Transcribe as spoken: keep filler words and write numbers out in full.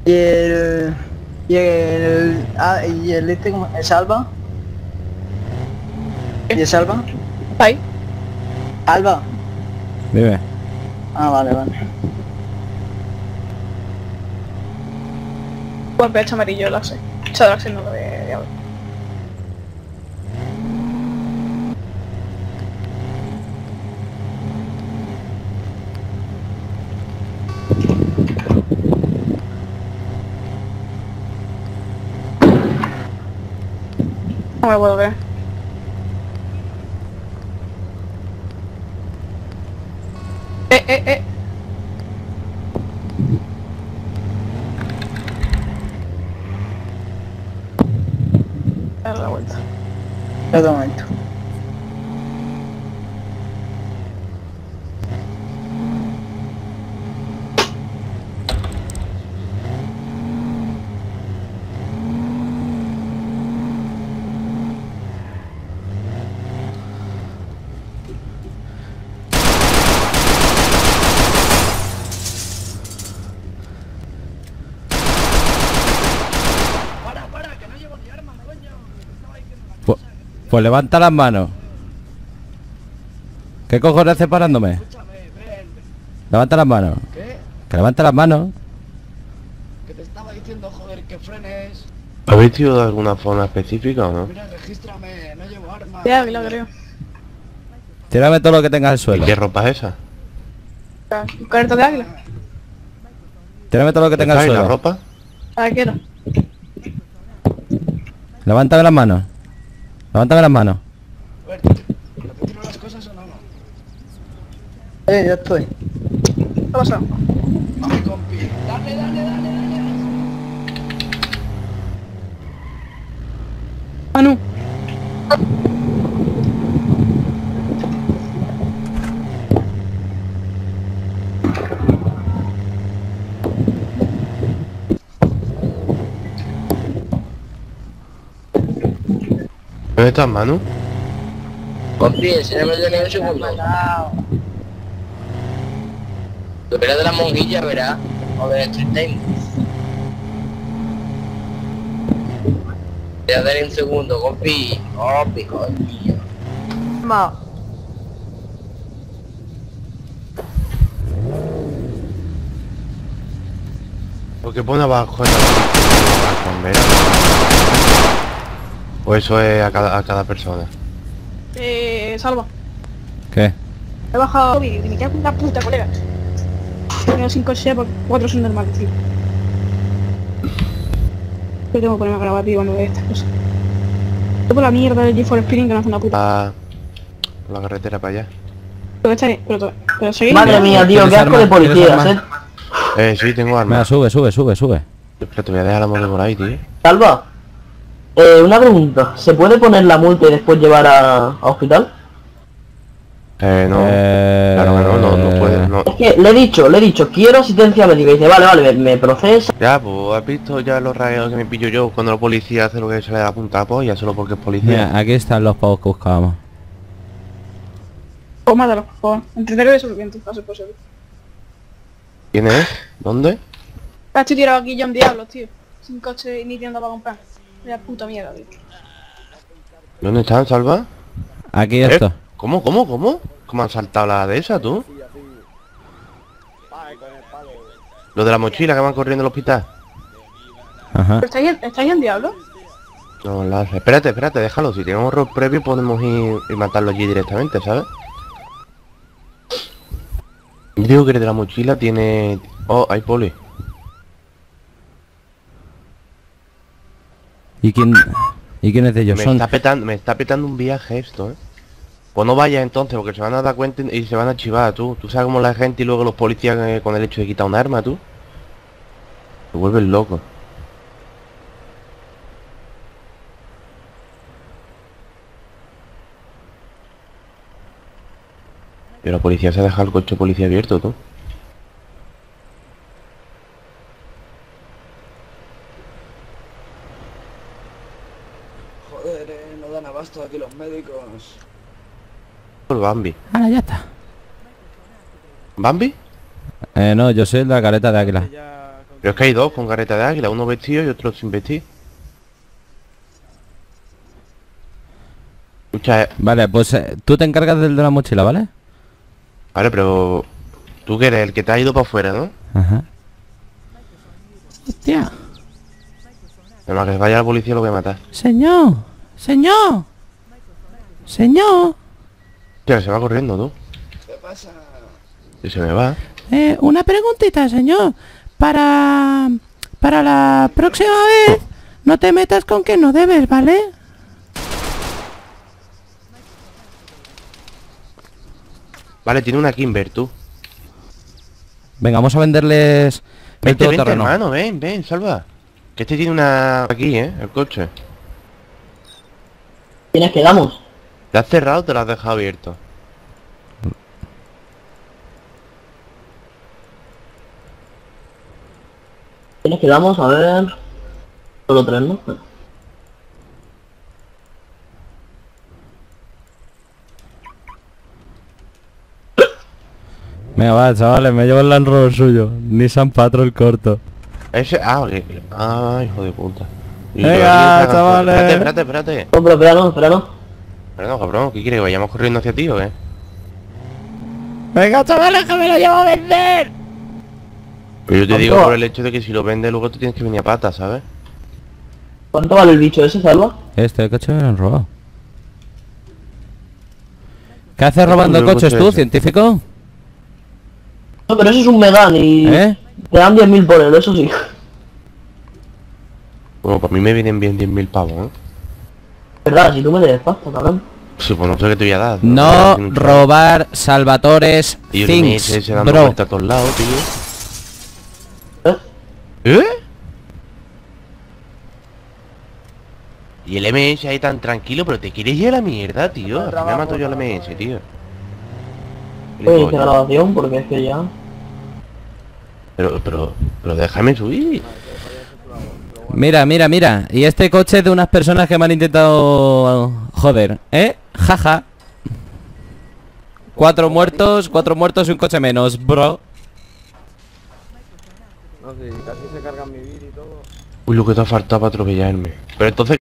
Y el... Y el... Ah, y el este, ¿cómo? ¿El Salva? ¿Y el Salva? ¿Está ahí? ¿Alba? Dime. Ah, vale, vale. Pues pecho amarillo, lo sé. Chadra siendo lo de diablo. No me lo puedo ver. Eh, eh, eh. Dar la vuelta. Espera un momento. Pues, pues levanta las manos. ¿Qué cojones haces parándome? Levanta las manos. ¿Qué? Que levanta las manos. Que te estaba diciendo, joder, que frenes. ¿Habéis ido de alguna forma específica o no? Mira, regístrame, no llevo armas. Ya, que lo creo. Tírame todo lo que tengas al ¿Y suelo. qué ropa es esa? ¿Un carrito de águila? Tírame todo lo que tengas al ¿Esta y la suelo. ropa? ¿A qué era? Levántame las manos. Levántame las manos. A ver, ¿te, te tiro las cosas o no? Eh, ya estoy. ¿Qué ha pasado? Vale, compi. Dale, dale, dale, dale. Manu. ¿Dónde estás, Manu? Compi, enséñame el en un segundo. Tú eres de la monjilla, verás. O de Street Time. Voy a dar un segundo, compi. Compi, compi. Ma. ¿Por qué pone abajo en la bombera? O eso es a cada, a cada persona. Eh, Salva. ¿Qué? He bajado vídeo y me cago en la puta, colega. Tengo sin coche porque cuatro son normales, tío. Yo tengo que ponerme a grabar, tío, cuando vea estas cosas. Yo por la mierda del G cuatro Spinning que no hace una puta. Ah, por la carretera para allá. Pero está bien, pero, to- pero seguid. Madre mía, tío, qué asco de policías, eh. Eh, sí, tengo Venga, armas. sube, sube, sube, sube. Espera, te voy a dejar la moto por ahí, tío. Salva, eh, una pregunta. ¿Se puede poner la multa y después llevar a, a hospital? Eh, no. Eh... Claro que no, no, no puedes, no. Es que le he dicho, le he dicho, quiero asistencia médica. Y dice, vale, vale, me, me procesa. Ya, pues, ¿has visto ya los rayos que me pillo yo cuando la policía hace lo que se le da la punta a polla solo porque es policía? Mira, aquí están los pavos que buscábamos. Pues mátalo, por favor. Entretenero de suficiente, a ser posible. ¿Quién es? ¿Dónde? Ah, estoy tirado aquí yo en diablos, tío. Sin coche ni tienda para comprar. Vaya puta mierda, tío. ¿Dónde están, Salva? Aquí ¿Eh? esto. ¿Cómo, cómo, cómo? ¿Cómo han saltado la de esa, tú? Lo de la mochila que van corriendo al hospital. Ajá. ¿Pero estáis en, estáis en diablo? No, la... Espérate, espérate, déjalo. Si tenemos error previo podemos ir y matarlo allí directamente, ¿sabes? Yo digo que el de la mochila tiene... Oh, hay poli. ¿Y quién? ¿Y quién es de ellos? Me Son... está petando, me está petando un viaje esto, ¿eh? Pues no vayas entonces, porque se van a dar cuenta y se van a chivar, tú. Tú sabes cómo la gente y luego los policías eh, con el hecho de quitar un arma, tú. Se vuelven locos. Pero la policía se ha dejado el coche de policía abierto, tú. Joder, eh, no dan abasto aquí los médicos. El Bambi. Ah, ya está. ¿Bambi? Eh, no, yo soy la careta de águila. Ya con Pero es que hay dos con careta de águila, uno vestido y otro sin vestir. Escucha, eh, Vale, pues eh, tú te encargas del de la mochila, ¿vale? vale, pero... Tú que eres el que te ha ido para afuera, ¿no? Ajá. Hostia. Además que vaya la policía lo voy a matar. Señor. Señor. Señor. Hostia, que se va corriendo, tú. ¿Qué pasa? Y se me va. Eh, una preguntita, señor. Para... Para la próxima vez, no te metas con que no debes, ¿vale? Vale, tiene una Kimber, tú. Venga, vamos a venderles el Vente, vente, todoterreno. hermano, ven, ven, salva. Que este tiene una... Aquí, ¿eh? El coche. ¿Quiénes quedamos? ¿Te has cerrado o te lo has dejado abierto? ¿Quiénes quedamos? A ver... Solo tres, ¿no? Venga, va, chavales, me llevo el Land Rover suyo. Nissan Patrol corto. Ese... Ah, que... Ah, hijo de puta. Y Venga, todavía está- chavales. Espérate, espérate, espérate. No, pero espéralo, espéralo. Perdón, cabrón, ¿qué quieres? ¿Que vayamos corriendo hacia ti o qué? Venga, chavales, que me lo llevo a vender. Pero yo te ¿Cuánto digo va? por el hecho de que si lo vendes luego tú tienes que venir a pata, ¿sabes? ¿Cuánto vale el bicho ese, Salva? Este coche me lo han robado. ¿Qué haces robando El coches coche tú, ese. científico? No, pero eso es un Megane y... ¿Eh? Te dan diez mil por él, eso sí. Bueno, para mí me vienen bien diez mil pavos, ¿eh? Verdad, si tú me des pasta, cabrón. Sí, pues no sé qué te voy a dar. No Tiene un- robar Salvatores Y un things, M S dando bro. vuelta a todos lados, tío. ¿Eh? ¿Eh? Y el M S ahí tan tranquilo, pero te quieres ir a la mierda, tío. Al final mato yo al M S, tío. Voy a iniciar Gilipollas. grabación porque es que ya... Pero, pero, pero déjame subir. Mira, mira, mira. Y este coche es de unas personas que me han intentado joder, ¿eh? Jaja. Cuatro muertos, cuatro muertos y un coche menos, bro. Uy, lo que te ha faltado para atropellarme. Pero entonces...